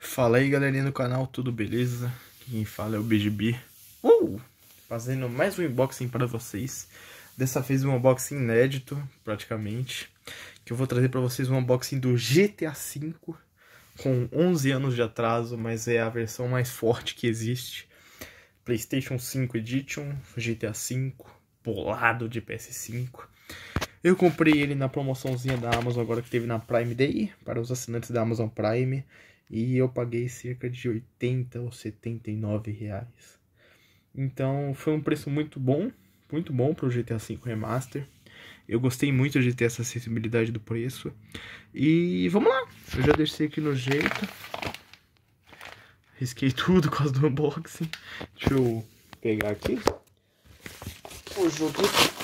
Fala aí, galerinha do canal, tudo beleza? Quem fala é o BGB. Fazendo mais um unboxing para vocês. Dessa vez um unboxing inédito, praticamente. Que eu vou trazer para vocês um unboxing do GTA V. Com 11 anos de atraso, mas é a versão mais forte que existe. PlayStation 5 Edition, GTA V, bolado de PS5. Eu comprei ele na promoçãozinha da Amazon agora que teve na Prime Day, para os assinantes da Amazon Prime. E eu paguei cerca de 80 ou 79 reais. Então foi um preço muito bom para o GTA V Remaster. Eu gostei muito de ter essa acessibilidade do preço. E vamos lá, eu já deixei aqui no jeito. Risquei tudo por causa do unboxing. Deixa eu pegar aqui o jogo.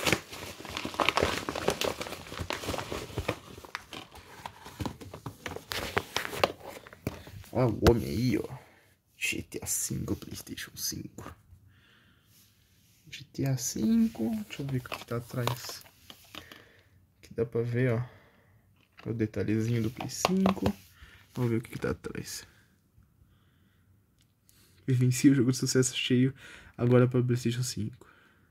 Olha o homem aí, ó. GTA V, PlayStation 5. GTA V. Deixa eu ver o que tá atrás. Aqui dá pra ver, ó. O detalhezinho do Play 5. Vamos ver o que tá atrás. Eu venci o jogo de sucesso cheio agora para o PlayStation 5.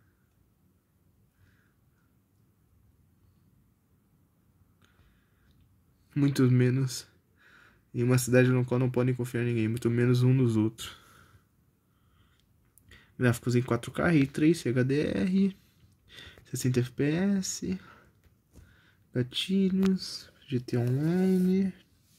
Muito menos em uma cidade no qual não podem confiar em ninguém, muito menos um nos outros. Gráficos em 4K, Ray Tracing, HDR, 60 FPS, gatilhos, GTA Online,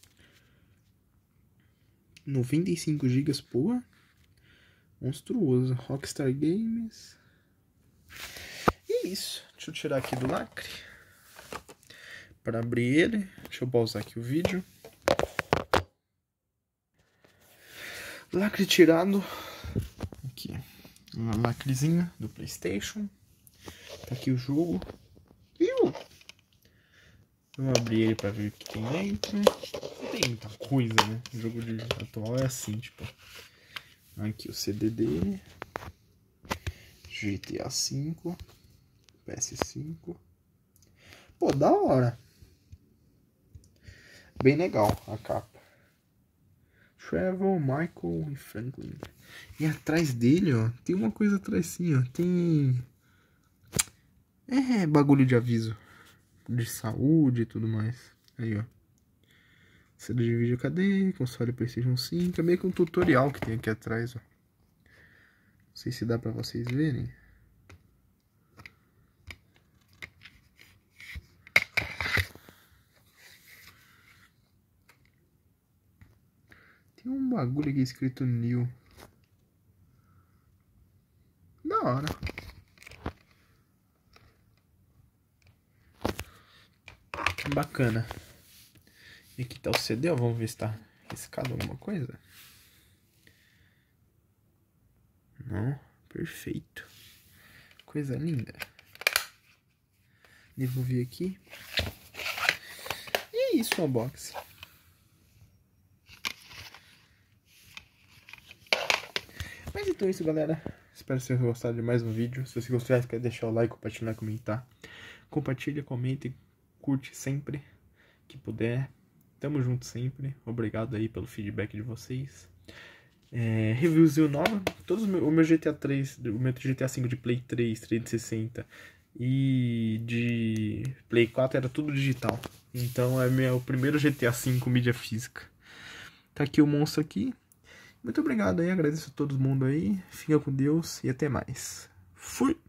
95 GB, pô, monstruoso. Rockstar Games. E é isso. Deixa eu tirar aqui do lacre para abrir ele. Deixa eu pausar aqui o vídeo. Lacre tirado. Aqui, uma lacrezinha do PlayStation. Tá aqui o jogo. Vamos abrir ele pra ver o que tem dentro. Não tem muita coisa, né? O jogo atual é assim, tipo. Aqui o CD dele. GTA V. PS5. Pô, da hora. Bem legal a capa. Trevor, Michael e Franklin. E atrás dele, ó, tem uma coisa atrás assim, ó. Tem... bagulho de aviso. De saúde e tudo mais. Aí, ó. CD de vídeo HD, console PlayStation 5. É meio que um tutorial que tem aqui atrás, ó. Não sei se dá pra vocês verem. Tem um bagulho aqui escrito New. Da hora. Bacana. E aqui tá o CD, ó. Vamos ver se tá riscado alguma coisa. Não, perfeito. Coisa linda. Devolvi aqui. E é isso, o unboxing. Mas então é isso, galera. Espero que vocês tenham gostado de mais um vídeo. Se você gostou, quer deixar o like, compartilhar, comentar. Compartilha, comenta e curte sempre que puder. Tamo junto sempre. Obrigado aí pelo feedback de vocês. Reviewzinho nova. Todos o meu GTA 3, o meu GTA 5 de Play 3, 360 e de Play 4 era tudo digital. Então é o primeiro GTA 5 mídia física. Tá aqui o monstro aqui. Muito obrigado aí, agradeço a todo mundo aí. Fica com Deus e até mais. Fui!